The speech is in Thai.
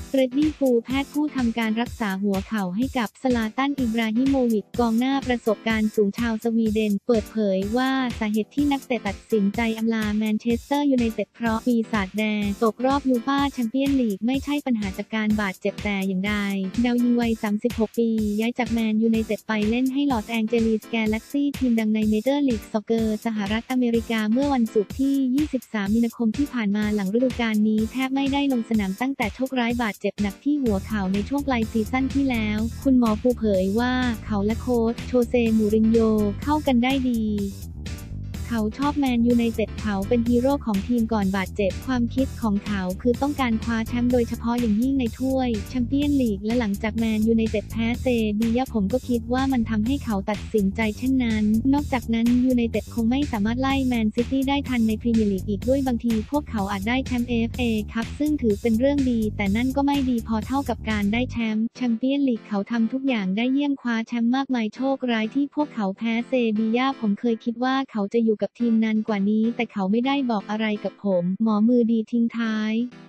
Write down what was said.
เฟรดดี้ฟูแพทย์ผู้ทำการรักษาหัวเข่าให้กับซลาตัน อิบราฮิโมวิชกองหน้าประสบการณ์สูงชาวสวีเดนเปิดเผยว่าสาเหตุที่นักเตะตัดสินใจอำลาแมนเชสเตอร์ยูไนเต็ดเพราะปีศาจแดงตกรอบยูฟ่าแชมเปี้ยนลีกไม่ใช่ปัญหาจากการบาดเจ็บแต่อย่างใดดาวยิงวัย 36 ปีย้ายจากแมนยูไนเต็ดไปเล่นให้ลอสแองเจลิสแกลเล็กซี่ทีมดังในเมเจอร์ลีกซ็อกเกอร์สหรัฐอเมริกาเมื่อวันศุกร์ที่ 23 มีนาคมที่ผ่านมาหลังฤดูกาลนี้แทบไม่ได้ลงสนามตั้งแต่โชคร้ายบาดเจ็บหนักที่หัวเข่าในช่วงปลายซีซั่นที่แล้วคุณหมอปูเผยว่าเขาและโค้ชโชเซ มูรินโญ่เข้ากันได้ดีเขาชอบแมนยูไนเต็ดเขาเป็นฮีโร่ของทีมก่อนบาดเจ็บความคิดของเขาคือต้องการคว้าแชมป์โดยเฉพาะอย่างยิ่งในถ้วยแชมเปี้ยนลีกและหลังจากแมนยูไนเต็ดแพ้เซบีย่าผมก็คิดว่ามันทำให้เขาตัดสินใจเช่นนั้นนอกจากนั้นยูไนเต็ดคงไม่สามารถไล่แมนซิตี้ได้ทันในพรีเมียร์ลีกอีกด้วยบางทีพวกเขาอาจได้แชมป์ FA คัพซึ่งถือเป็นเรื่องดีแต่นั่นก็ไม่ดีพอเท่ากับการได้แชมเปี้ยนลีกเขาทำทุกอย่างได้เยี่ยมคว้าแชมป์มากมายโชคร้ายที่พวกเขาแพ้เซบีย่าผมเคยคิดว่าเขาจะอยู่กับทีมนานกว่านี้แต่เขาไม่ได้บอกอะไรกับผมหมอมือดีทิ้งท้าย